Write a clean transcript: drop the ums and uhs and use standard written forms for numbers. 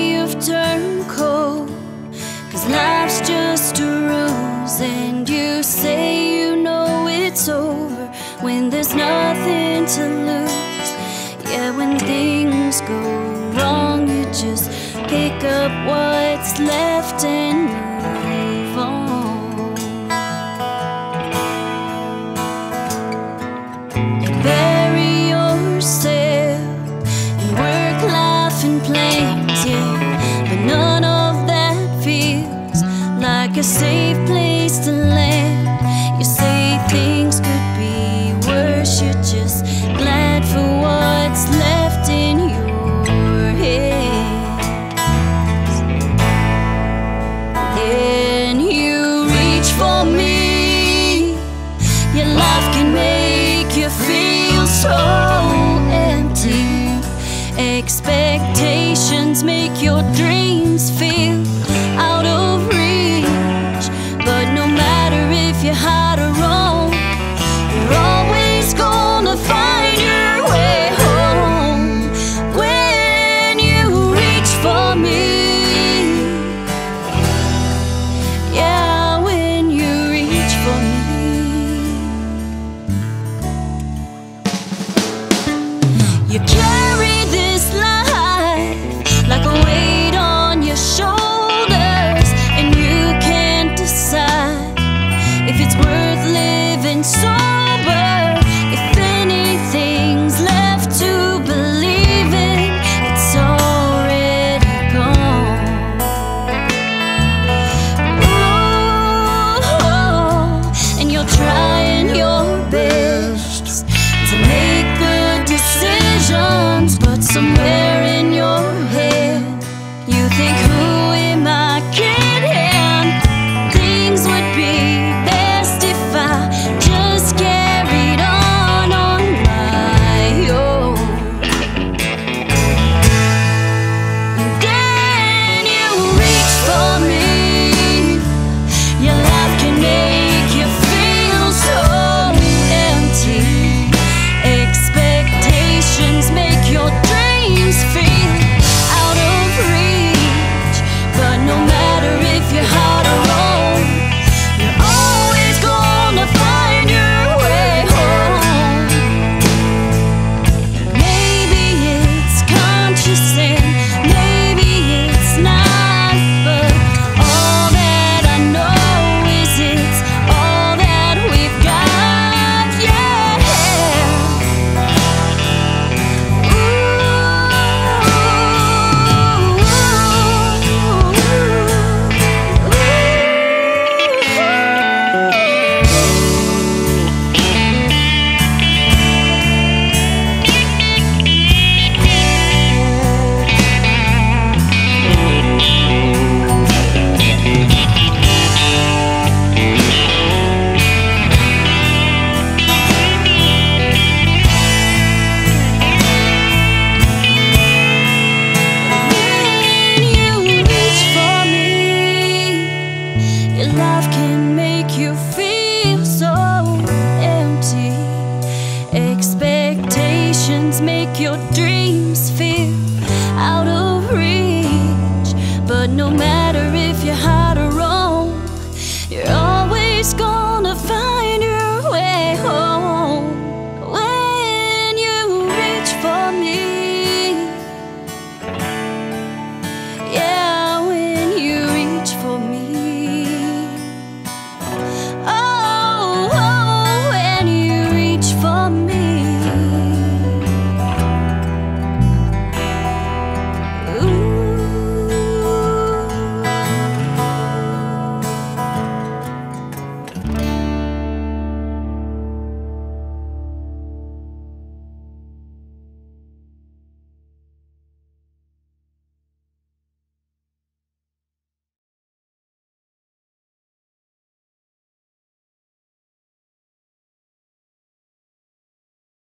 you've turned cold, 'cause life's just a ruse, and you say you know it's over when there's nothing to lose. Yeah, when things go wrong, you just pick up what's left and move on. You bury yourself in work, life, and plans, yeah, but none of that feels like a safe place to land. You say things could be worse, you're just glad for what's left in your hands. Then you reach for me. Your life can make you feel so empty. Expectations make your dreams feel out of reach. But no matter if you're hard or wrong, you're always gonna find your way home when you reach for me. Yeah, when you reach for me. You carry this life like a weight on your shoulders, and you can't decide if it's worth living sober. If anything's left to believe in, it's already gone. Ooh, and you're trying your best to make good decisions, but somewhere in your head you think, who am I kidding? Things would be best if I just carried on my own. And then you reach for me. Your life can make you feel so empty. Expectations make your dreams feel out of reach. But no matter if you're hard or wrong, you're always gonna find your way home. Maybe it's conscious and maybe it's not, but all that I know is it's all that we've got, yeah. When you reach for me, your life can make you feel so empty. Expectations make your dreams feel out of reach. But no matter